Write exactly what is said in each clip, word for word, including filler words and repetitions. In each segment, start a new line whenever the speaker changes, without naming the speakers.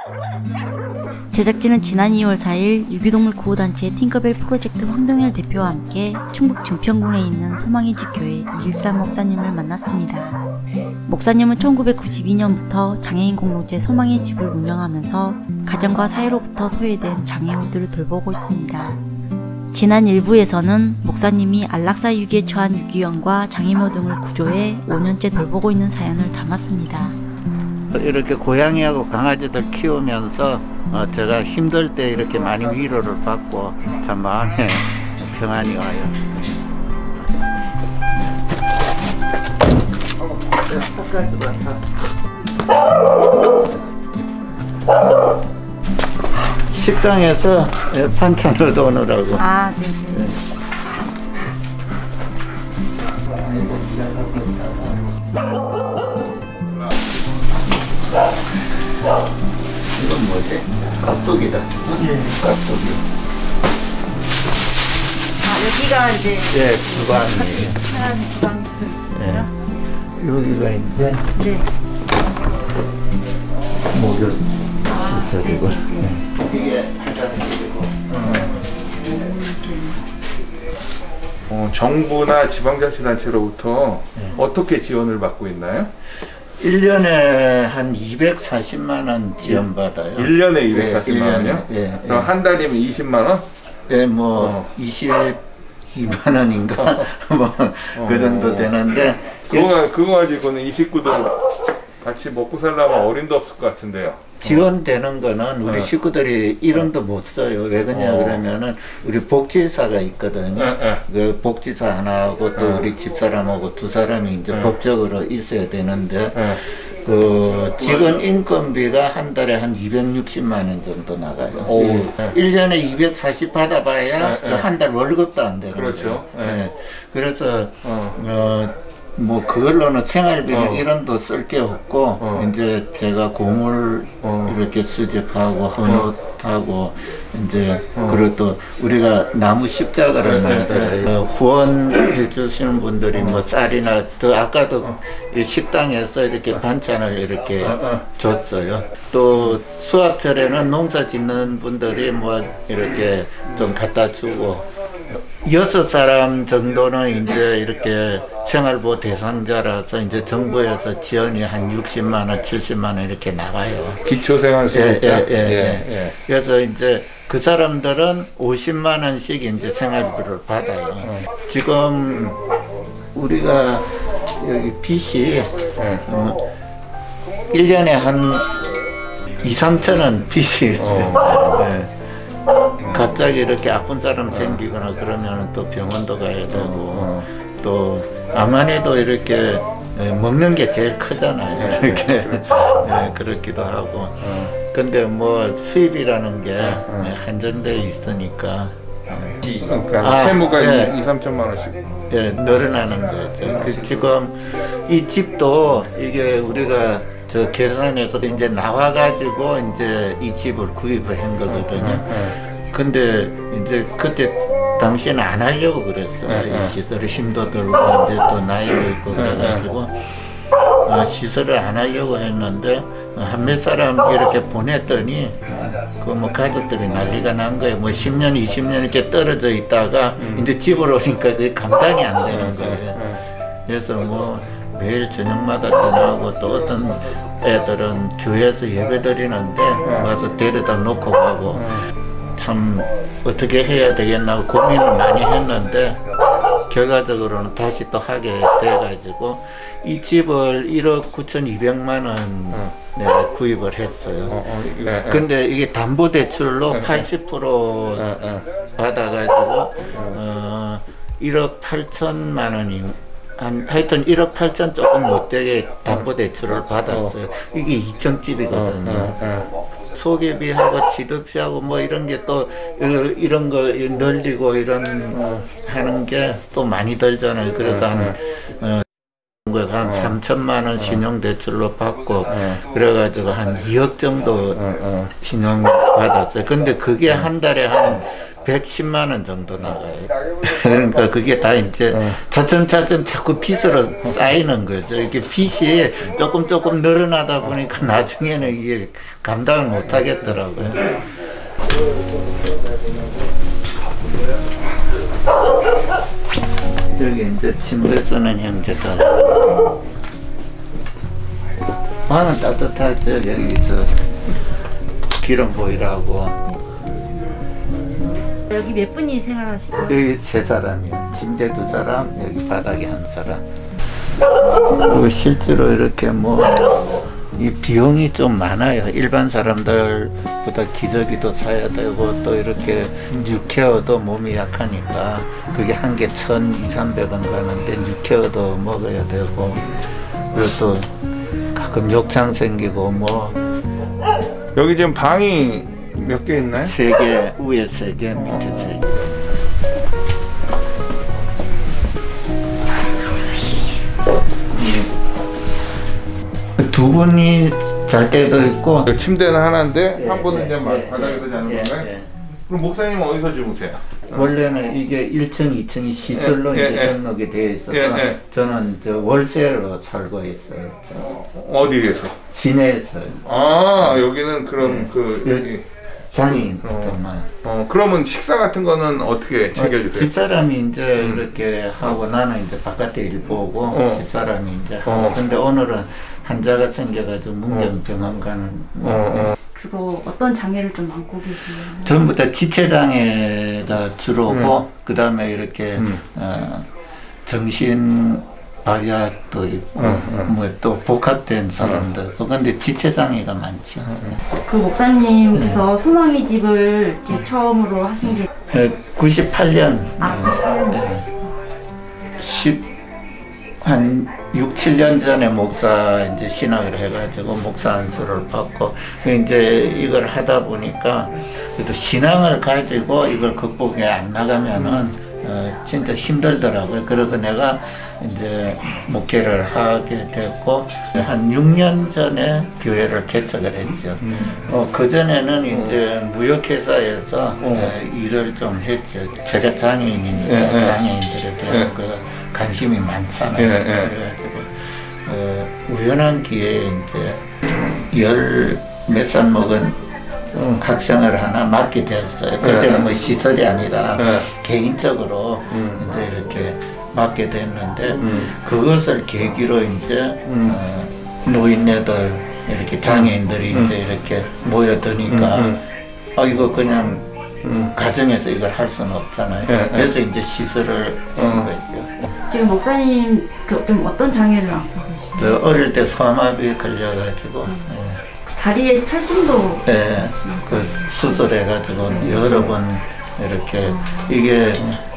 제작진은 지난 이월 사일 유기동물 구호단체 팅커벨 프로젝트 황동열 대표와 함께 충북 증평군에 있는 소망의 집 교회 이일삼 목사님을 만났습니다. 목사님은 천구백구십이 년부터 장애인 공동체 소망의 집을 운영하면서 가정과 사회로부터 소외된 장애인들을 돌보고 있습니다. 지난 일 부에서는 목사님이 안락사 위기에 처한 유기견과 장애묘 등을 구조해 오 년째 돌보고 있는 사연을 담았습니다.
이렇게 고양이하고 강아지들 키우면서 어, 제가 힘들 때 이렇게 많이 위로를 받고 참 마음에 평안이 와요. 식당에서 반찬을 도우느라고. 아, 네. 네. 이건 뭐지? 깍두기다. 예. 깍두기.
아, 여기가 이제.
예, 주방이에요.
하얀 주방실이 있어요.
예. 여기가 이제. 네. 목욕 시설이고. 아, 네, 네. 이게 화장실이고.
어, 정부나 지방자치단체로부터 네. 어떻게 지원을 받고 있나요?
일 년에 한 이백사십만 원 지원받아요.
일 년에 이백사십만 원이요?
예, 예.
그럼 한 달이면 이십만 원?
예, 뭐, 어. 이십이만 원인가? 뭐, 어. 그 정도 되는데.
그거, 그거 가지고는 이 식구들 같이 먹고 살려면 어림도 없을 것 같은데요.
지원되는 거는 우리 어. 식구들이 이름도 못 써요. 왜 그러냐 어. 그러면은 우리 복지사가 있거든요. 에, 에. 그 복지사 하나하고 또 에. 우리 집사람하고 두 사람이 이제 에. 법적으로 있어야 되는데 에. 그 직원 인건비가 한 달에 한 이백육십만 원 정도 나가요. 오. 예. 일 년에 이백사십 받아봐야 한 달 월급도 안 되는
그렇죠.
거예요. 예. 그래서 어. 어 뭐 그걸로는 생활비는 어. 일원도 쓸 게 없고 어. 이제 제가 고물 어. 이렇게 수집하고 헌옷하고 어. 이제 어. 그리고 또 우리가 나무 십자가를 네, 만들어요. 네, 네. 후원해 주시는 분들이 뭐 쌀이나 또 아까도 어. 이 식당에서 이렇게 반찬을 이렇게 어. 어. 줬어요. 또 수학절에는 농사 짓는 분들이 뭐 이렇게 좀 갖다 주고 여섯 사람 정도는 이제 이렇게 생활보호 대상자라서 이제 정부에서 지원이 한 육십만 원, 칠십만 원 이렇게 나가요.
기초생활수급자.
예, 예, 예, 예, 예. 그래서 이제 그 사람들은 오십만 원씩 이제 생활비를 받아요. 어. 지금 우리가 여기 빚이 예. 어, 일 년에 한 이, 삼천 원 빚이. 어. 예. 갑자기 이렇게 아픈 사람 생기거나 그러면 또 병원도 가야 되고 어. 또 암만해도 이렇게 먹는 게 제일 크잖아요. 이렇게 네, 그렇기도 하고 어. 근데 뭐 수입이라는 게 어. 한정돼 있으니까
그러니까 아, 채무가 예. 이, 삼천만 원씩
예, 늘어나는 거죠. 그 지금 이 집도 이게 우리가 저 계산에서 이제 나와가지고 이제 이 집을 구입을 한 거거든요. 근데 이제 그때 당시에는 안 하려고 그랬어요. 이 시설을 힘도 들고 이제 또 나이도 있고 그래가지고 어, 시설을 안 하려고 했는데 한 몇 사람 이렇게 보냈더니 그 뭐 가족들이 난리가 난 거예요. 뭐 십 년, 이십 년 이렇게 떨어져 있다가 음. 이제 집으로 오니까 그게 감당이 안 되는 거예요. 그래서 뭐 매일 저녁마다 전화하고 또 어떤 애들은 교회에서 예배 드리는데 와서 데려다 놓고 가고 참 어떻게 해야 되겠나 고민을 많이 했는데 결과적으로는 다시 또 하게 돼가지고 이 집을 일억 구천이백만 원 네, 구입을 했어요. 어, 어, 네, 근데 이게 담보대출로 네, 팔십 퍼센트 네, 받아가지고 어, 일억 팔천만 원이 한, 하여튼 일억 팔천 조금 못되게 담보대출을 받았어요. 이게 이 층 집이거든요. 소개비하고 취득세하고 뭐 이런 게 또 이런 거 늘리고 이런 하는 게 또 많이 들잖아요. 그래서 한 어, 그래서 한 삼천만 원 신용대출로 받고 그래가지고 한 이억 정도 신용 받았어요. 근데 그게 한 달에 한 백십만 원 정도 나가요. 그러니까 그게 다 이제 차츰차츰 자꾸 빚으로 쌓이는 거죠. 이게 빚이 조금 조금 늘어나다 보니까 나중에는 이게 감당을 못 하겠더라고요. 여기 이제 침대 쓰는 형제들. 방은 따뜻하죠. 여기서 기름 보이라고.
여기 몇 분이 생활하시죠?
여기 세 사람이요. 침대 두 사람, 여기 바닥에 한 사람. 그리고 실제로 이렇게 뭐 이 비용이 좀 많아요. 일반 사람들보다 기저귀도 사야 되고 또 이렇게 뉴케어도 몸이 약하니까 그게 한 개 천 이삼백 원 가는데 뉴케어도 먹어야 되고 그리고 또 가끔 욕창 생기고 뭐
여기 지금 방이 몇 개 있나요?
세 개, 위에 세 개, 밑에 세 개. 두 분이 잘 때도 있고
침대는 하나인데
예,
한 분은
예,
이제
예,
바닥에서 자는
예,
건가요?
예.
그럼 목사님은 어디서 주무세요?
원래는 이게 일 층, 이 층이 시설로
예,
이제
예,
등록이 되어 있어서
예, 예.
저는 저 월세로 살고 있어요.
어디에서?
시내에서
아 여기는 그럼
예.
그 여기
장애인들만.
어 그러면 식사 같은 거는 어떻게 챙겨주세요?
집사람이 이제
음.
이렇게 하고 나는 이제 바깥에 일 보고
어.
집사람이 이제 하고
어.
근데 오늘은 환자가 생겨가지고 문경병원 가는
어, 어.
주로 어떤 장애를 좀 안고 계시나요?
전부 다 지체장애가 주로고
음.
그 다음에 이렇게
음.
어, 정신 발약도 있고
음, 음.
뭐 또 복합된 사람들 그런데 지체장애가 많죠.
그 목사님께서 소망의 집을 이렇게 처음으로 하신 게
구십팔 년
아, 구십팔 년.
십 한 육, 칠 년 전에 목사 이제 신학을 해가지고 목사 안수를 받고 이제 이걸 하다 보니까 그래도 신앙을 가지고 이걸 극복해 안 나가면은 어, 진짜 힘들더라고요. 그래서 내가 이제 목회를 하게 됐고 한 육 년 전에 교회를 개척을 했죠. 어, 그 전에는 이제 무역회사에서 어, 일을 좀 했죠. 제가 장애인이니까
예, 예.
장애인들에 대한
예.
그 관심이 많잖아요.
예, 예.
그래가지고 어, 우연한 기회에 이제 열 몇 살 먹은 학생을 하나 맡게 됐어요. 그때는 뭐 시설이 아니라
예.
개인적으로
음.
이제 이렇게 맡게 됐는데
음.
그것을 계기로 이제
음.
어, 노인네들 이렇게 장애인들이
음.
이제 이렇게 모여드니까
음, 음.
아 이거 그냥
음.
가정에서 이걸 할 수는 없잖아요.
예, 예.
그래서 이제 시설을 한
음.
거죠.
지금 목사님 그 좀 어떤 장애를 안고 계시나요?
저 어릴 때 소아마비 걸려가지고
다리에 철심도
예, 예, 그 수술해가지고 여러 번 이렇게 이게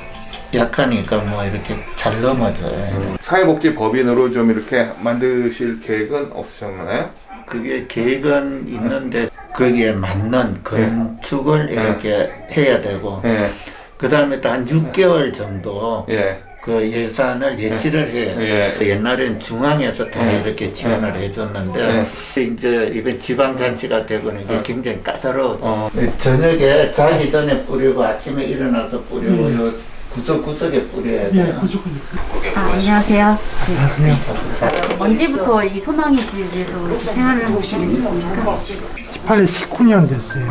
약하니까 뭐 이렇게 잘 넘어져요.
사회복지법인으로 좀 이렇게 만드실 계획은 없으셨나요?
그게 계획은 있는데 거기에 맞는 건축을 이렇게 해야 되고
예.
그 다음에 또 한 육 개월 정도
예.
그 예산을 예치를 해요.
예.
옛날엔 중앙에서 다
예.
이렇게 지원을 해줬는데 이제 이번 지방잔치가 되고는 이게
예.
굉장히 까다로워져.
어.
저녁에 자기 전에 뿌리고 아침에 일어나서 뿌리고 요 구석구석에 뿌려야 돼요.
예, 구조군.
아, 안녕하세요.
안녕하세요.
언제부터 이 소망의 집에서 생활을 하시게 되셨습니까?
십팔 년, 십구 년 됐어요.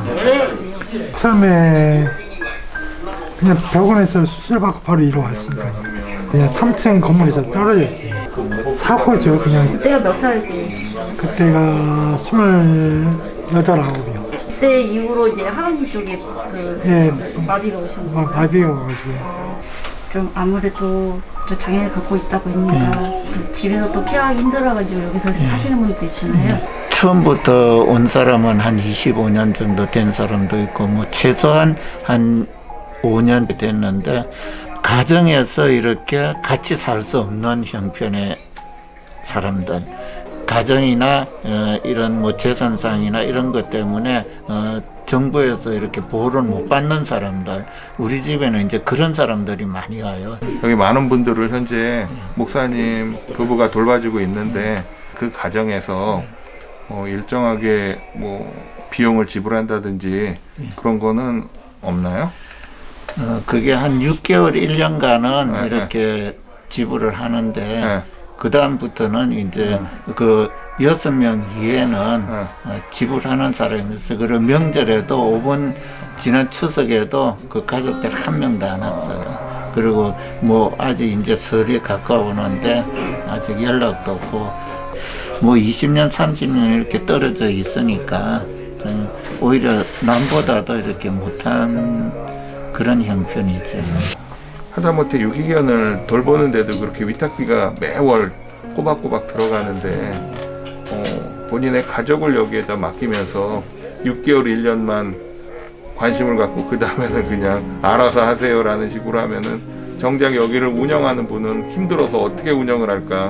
처음에 그냥 병원에서 수술받고 바로 이로 왔으니까 그냥 삼 층 건물에서 떨어졌어요. 사고죠, 그냥.
그때가 몇 살 때?
그때가 스물여덟, 아홉이요.
그때 이후로 이제 하반신 쪽에 그
예,
마비가 오셨는데
마- 마비가 와가지고.
좀 아무래도 또 장애를 갖고 있다고 하니까 또 집에서 또 케어하기 힘들어가지고 여기서 사시는 분도 있잖아요.
처음부터 온 사람은 한 이십오 년 정도 된 사람도 있고 뭐 최소한 한 오 년 됐는데 가정에서 이렇게 같이 살 수 없는 형편의 사람들 가정이나 어, 이런 뭐 재산상이나 이런 것 때문에 어, 정부에서 이렇게 보호를 못 받는 사람들 우리 집에는 이제 그런 사람들이 많이 와요.
여기 많은 분들을 현재 목사님 부부가 돌봐주고 있는데 그 가정에서 어, 일정하게 뭐 비용을 지불한다든지 그런 거는 없나요?
어, 그게 한 육 개월, 일 년간은
네,
이렇게 지불을 하는데
네.
그 다음부터는 이제
네.
그 여섯 명 이외에는
네.
어, 지불하는 사람이 있어요. 그리고 명절에도 오 번 지난 추석에도 그 가족들 한 명도 안 왔어요. 그리고 뭐 아직 이제 설이 가까우는데 아직 연락도 없고 뭐 이십 년, 삼십 년 이렇게 떨어져 있으니까 음, 오히려 남보다도 이렇게 못한 그런 형편이죠.
하다못해 유기견을 돌보는데도 그렇게 위탁비가 매월 꼬박꼬박 들어가는데 어, 본인의 가족을 여기에다 맡기면서 육 개월, 일 년만 관심을 갖고 그 다음에는 그냥 알아서 하세요라는 식으로 하면은 정작 여기를 운영하는 분은 힘들어서 어떻게 운영을 할까?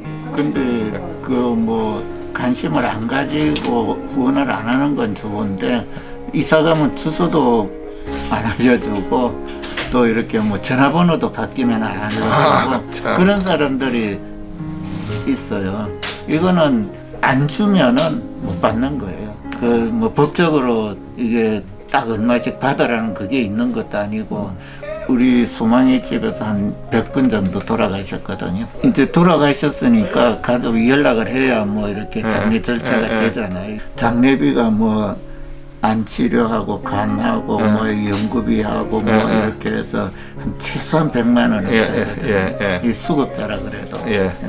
근데 그 뭐 관심을 안 가지고 후원을 안 하는 건 좋은데 이사 가면 주소도 안 알려주고 또 이렇게 뭐 전화번호도 바뀌면 안 알려주고
아,
그런 사람들이 있어요. 이거는 안 주면은 못 받는 거예요. 그 뭐 법적으로 이게 딱 얼마씩 받으라는 그게 있는 것도 아니고 우리 소망이 집에서 한 백 분 정도 돌아가셨거든요. 이제 돌아가셨으니까 가족이 연락을 해야 뭐 이렇게 장례 절차가
네, 네,
되잖아요. 장례비가 뭐 안치료하고 간하고
네.
뭐 연구비하고 뭐
네,
이렇게 해서 한 최소한 백만 원은
예,
들거든요.
예, 예, 예.
이 수급자라 그래도.
예.
예.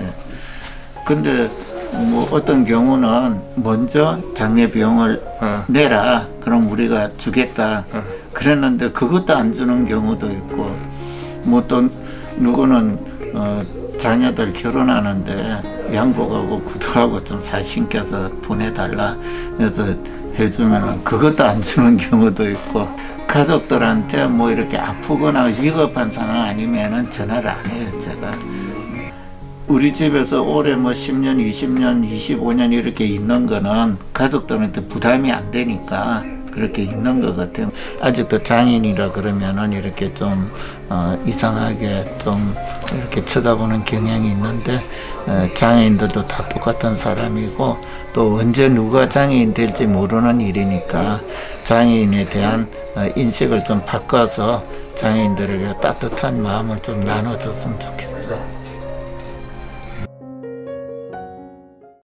근데 뭐 어떤 경우는 먼저 장례 비용을
어.
내라 그럼 우리가 주겠다
어.
그랬는데 그것도 안 주는 경우도 있고 뭐 또 누구는 어, 자녀들 결혼하는데 양복하고 구두하고 좀 사신께서 보내달라 그래서 해주면 그것도 안 주는 경우도 있고 가족들한테 뭐 이렇게 아프거나 위급한 상황 아니면은 전화를 안 해요 제가. 우리 집에서 올해 뭐 십 년, 이십 년, 이십오 년 이렇게 있는 거는 가족들한테 부담이 안 되니까 그렇게 있는 것 같아요. 아직도 장인이라 그러면은 이렇게 좀 어, 이상하게 좀 이렇게 쳐다보는 경향이 있는데 어, 장애인들도 다 똑같은 사람이고 또 언제 누가 장애인 될지 모르는 일이니까 장애인에 대한 어, 인식을 좀 바꿔서 장애인들에게 따뜻한 마음을 좀 나눠줬으면 좋겠어요.